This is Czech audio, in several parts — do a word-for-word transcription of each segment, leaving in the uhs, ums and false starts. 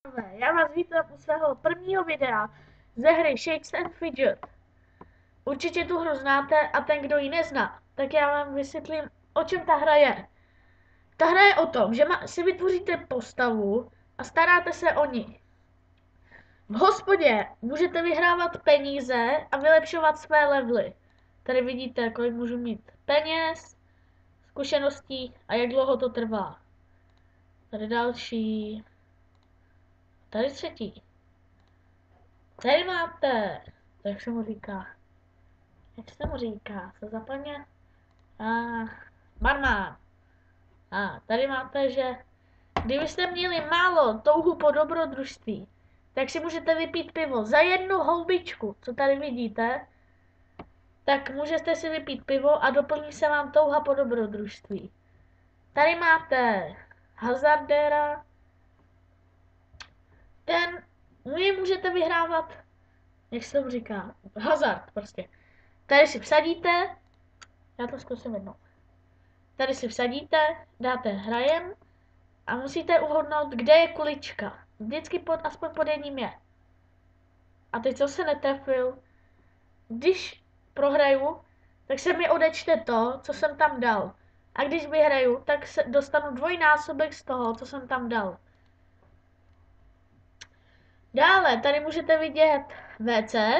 Pánové, já vás vítám u svého prvního videa ze hry Shakes and Fidget. Určitě tu hru znáte a ten, kdo ji nezná, tak já vám vysvětlím, o čem ta hra je. Ta hra je o tom, že si vytvoříte postavu a staráte se o ní. V hospodě můžete vyhrávat peníze a vylepšovat své levely. Tady vidíte, kolik můžu mít peněz, zkušeností a jak dlouho to trvá. Tady další. Tady třetí. Tady máte, jak se mu říká, jak se mu říká, se zaplně, a barman. A tady máte, že kdybyste měli málo touhu po dobrodružství, tak si můžete vypít pivo za jednu houbičku, co tady vidíte, tak můžete si vypít pivo a doplní se vám touha po dobrodružství. Tady máte hazardéra, ten můžete vyhrávat, jak se tomu říká, hazard prostě. Tady si vsadíte, já to zkusím jednou. Tady si vsadíte, dáte hrajem a musíte uhodnout, kde je kulička. Vždycky pod, aspoň pod jedním je. A teď co se netrefil, když prohraju, tak se mi odečte to, co jsem tam dal. A když vyhraju, tak se dostanu dvojnásobek z toho, co jsem tam dal. Dále, tady můžete vidět W C.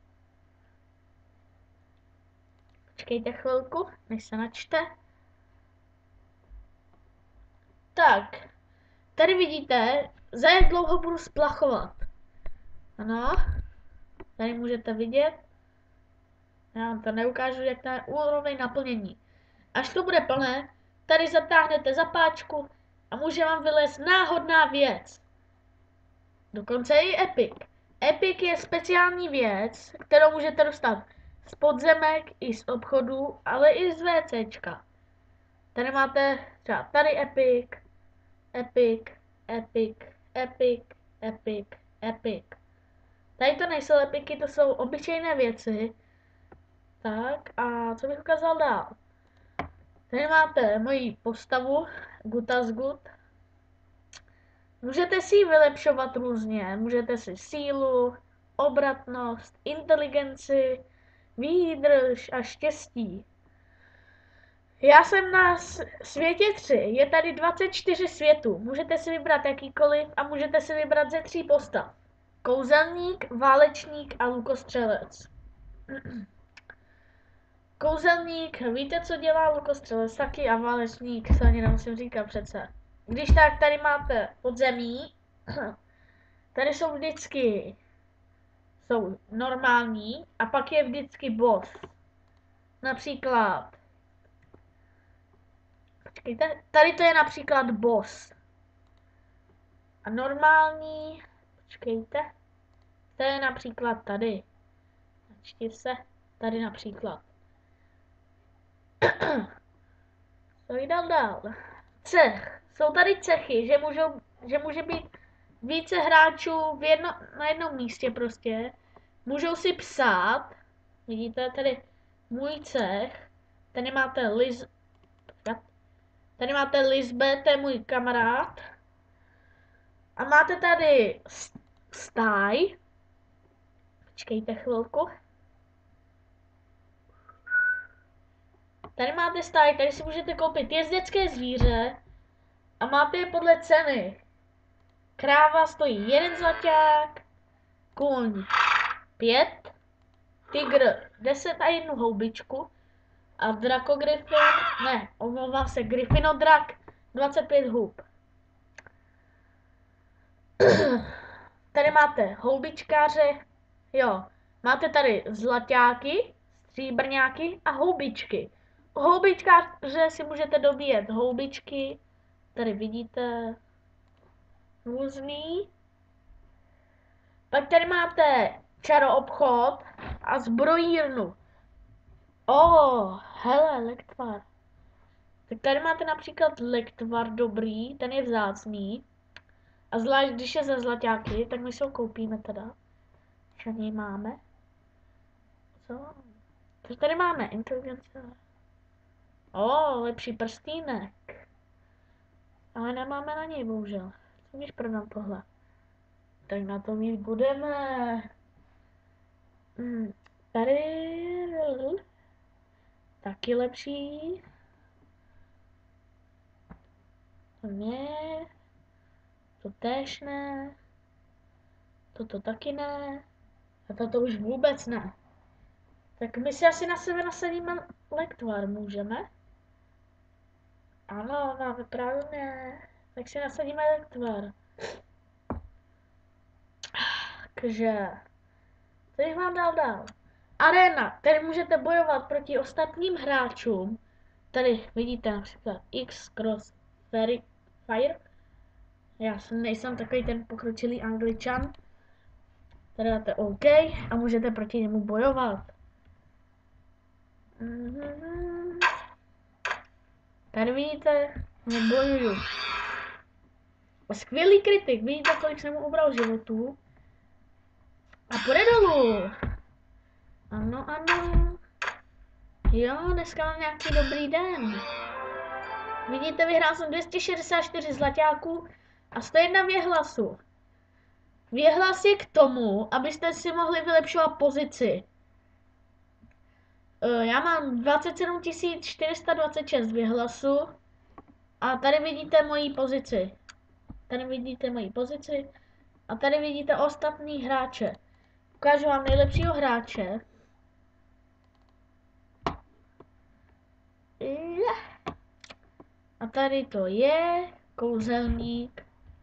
Počkejte chvilku, než se načte. Tak, tady vidíte, za jak dlouho budu splachovat. Ano, tady můžete vidět. Já vám to neukážu, jak to je úroveň naplnění. Až to bude plné, tady zatáhnete zapáčku a může vám vylézt náhodná věc. Dokonce i Epic. Epic je speciální věc, kterou můžete dostat z podzemek i z obchodu, ale i z WCčka. Tady máte třeba tady Epic, Epic, Epic, Epic, Epic, Epic. Tady to nejsou epiky, to jsou obyčejné věci. Tak a co bych ukázal dál? Tady máte moji postavu, Good as Good. Můžete si ji vylepšovat různě, můžete si sílu, obratnost, inteligenci, výdrž a štěstí. Já jsem na světě tři, je tady dvacet čtyři světů, můžete si vybrat jakýkoliv a můžete si vybrat ze tří postav. Kouzelník, válečník a lukostřelec. Kouzelník, víte, co dělá lukostřelec taky, a válečník, to ani nemusím říkat přece. Když tak, tady máte podzemí, tady jsou vždycky, jsou normální, a pak je vždycky boss. Například, počkejte, tady to je například boss. A normální, počkejte, to je například tady. Načti se, tady například. Co jde dál? Cech. Jsou tady cechy, že, můžou, že může být více hráčů v jedno, na jednom místě prostě. Můžou si psát, vidíte tady můj cech, tady máte Liz, tady máte Lisbeth, to je můj kamarád. A máte tady stáj. Počkejte chvilku. Tady máte stáj, tady si můžete koupit jezdecké zvíře a máte je podle ceny. Kráva stojí jeden zlaťák, kůň pět, tygr deset a jednu houbičku a drakogryfin, ne, omlouvám se, gryfinodrak dvacet pět hub. Tady máte houbičkáře, jo, máte tady zlaťáky, stříbrňáky a houbičky. U houbičkáře si můžete dobíjet houbičky, tady vidíte různý. Pak tady máte čaroobchod a zbrojírnu. Oh, hele, lektvar. Tak tady máte například lektvar dobrý, ten je vzácný. A zvlášť, když je ze zlaťáky, tak my si ho koupíme teda. Co něj máme? Co? Co tady máme? Inteligence. O, oh, lepší prstýnek. Ale nemáme na něj, bohužel. Co když prodám tohle? Tak na to mít budeme. Hmm, tady taky lepší. To ne. To též ne. Toto taky ne. A toto už vůbec ne. Tak my si asi na sebe nasadíme lektvar, můžeme? Ano, máme právě. Tak si nasadíme lektvar. Takže, co bych vám dal dál? Arena, tady můžete bojovat proti ostatním hráčům. Tady vidíte například X Cross Fairy Fire. Já jsem, nejsem takový ten pokročilý Angličan. Tady dáte OK a můžete proti němu bojovat. Mm-hmm. Tady vidíte, bojuju. A skvělý kritik, vidíte, kolik jsem mu ubral životů. A půjde dolů. Ano, ano. Jo, dneska mám nějaký dobrý den. Vidíte, vyhrál jsem dvě stě šedesát čtyři zlaťáků a sto jedna věhlasu. Věhlas je k tomu, abyste si mohli vylepšovat pozici. Já mám dvacet sedm tisíc čtyři sta dvacet šest věhlasu a tady vidíte moji pozici. Tady vidíte moji pozici a tady vidíte ostatní hráče. Ukážu vám nejlepšího hráče. A tady to je kouzelník.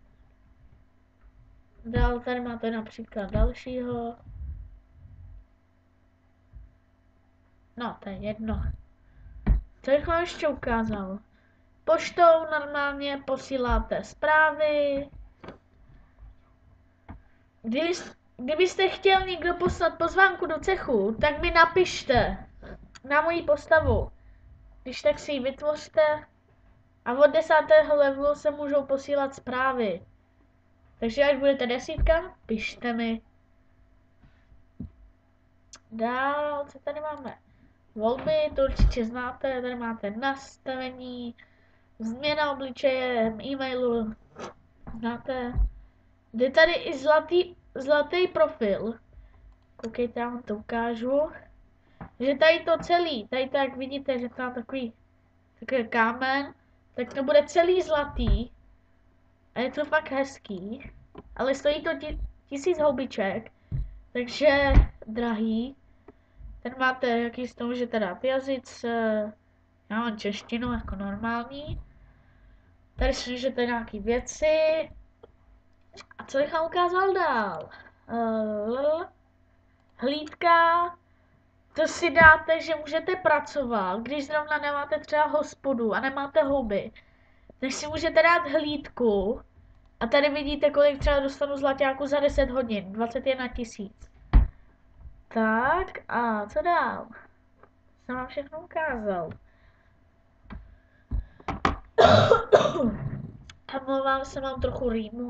Dál tady máte například dalšího. No, to je jedno. Co bych vám ještě ukázal? Poštou normálně posíláte zprávy. Kdyby, kdybyste chtěl někdo poslat pozvánku do cechu, tak mi napište na moji postavu. Když tak si ji vytvořte a od desátého levelu se můžou posílat zprávy. Takže až budete desítka, pište mi. Dál, co tady máme? Volby, to určitě znáte, tady máte nastavení, změna obličeje, e-mailu, znáte. Jde tady i zlatý, zlatý profil. Koukejte, já vám to ukážu. Že tady to celý, tady tak vidíte, že to má takový, takový kámen, tak to bude celý zlatý. A je to fakt hezký. Ale stojí to tisíc houbiček, takže drahý. Ten máte, jaký z toho můžete dát jazyc, já mám češtinu jako normální. Tady si můžete nějaký věci. A co bych vám ukázal dál? Uh, hlídka. To si dáte, že můžete pracovat, když zrovna nemáte třeba hospodu a nemáte houby. Tak si můžete dát hlídku. A tady vidíte, kolik třeba dostanu zlaťáku za deset hodin. dvacet jedna tisíc. Tak a co dál? Jsem vám všechno ukázal. A mluvám se, mám trochu rýmu.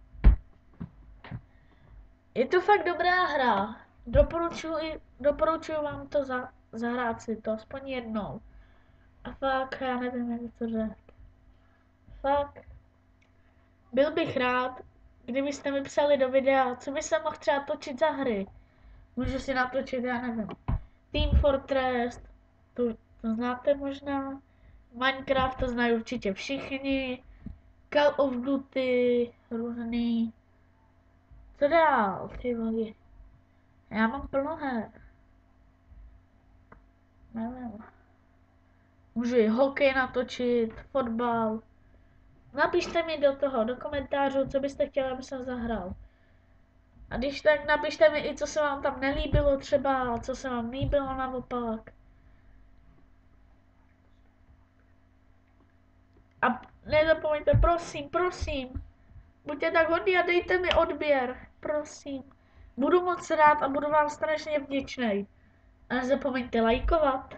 Je to fakt dobrá hra. Doporučuji, doporučuji vám to za, zahrát si to aspoň jednou. A fakt, já nevím, jak to řekl. Fakt. Byl bych rád, kdybyste mi psali do videa, co by se mohl třeba točit za hry. Můžu si natočit, já nevím. Team Fortress, to, to znáte možná. Minecraft to znají určitě všichni. Call of Duty, různý. Co dál, ty vole? Já mám plno her. Nevím. Můžu i hokej natočit, fotbal. Napište mi do toho, do komentářů, co byste chtěli, aby jsem zahrál. A když tak napište mi i, co se vám tam nelíbilo třeba, co se vám líbilo naopak. A nezapomeňte, prosím, prosím, buďte tak hodní a dejte mi odběr, prosím. Budu moc rád a budu vám strašně vděčný. A nezapomeňte lajkovat.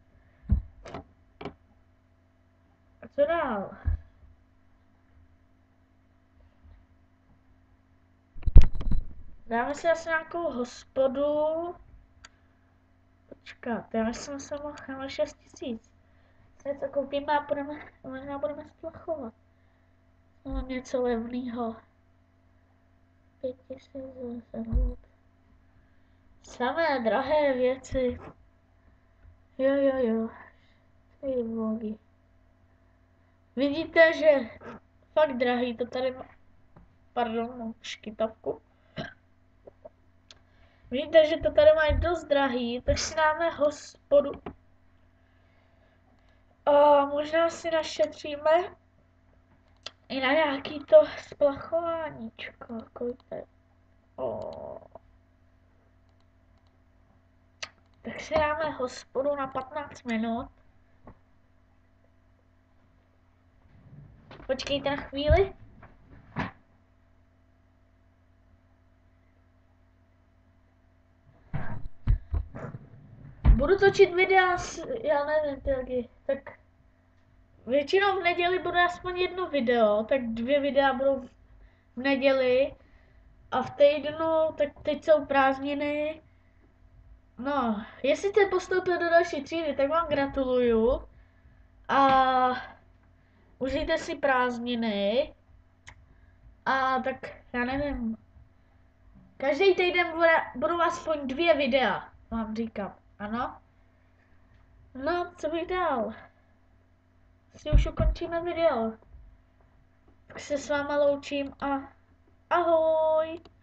A co dál? Dáme si asi nějakou hospodu. Počkat, já jsem se mohl, já mám šest tisíc. Se to koupíme a budeme, možná budeme splachovat. Mám něco levného. pět tisíc za hod. Samé drahé věci. Jo, jo, jo. Ty bogy. Vidíte, že fakt drahý, to tady má... Pardon, mám škytavku. Vidíte, že to tady mají dost drahý, tak si dáme hospodu. A možná si našetříme i na nějaký to splachováníčko. Koukejte. O. Tak si dáme hospodu na patnáct minut. Počkejte na chvíli. Budu točit videa s, já nevím, taky, tak většinou v neděli bude aspoň jedno video, tak dvě videa budou v neděli a v týdnu, tak teď jsou prázdniny. No, jestli jste postoupil do další třídy, tak vám gratuluju a užijte si prázdniny a tak já nevím, každý týden bude, budou aspoň dvě videa, vám říkám, ano? No, co bych dál? Si už ukončíme video. Tak se s váma loučím a ahoj!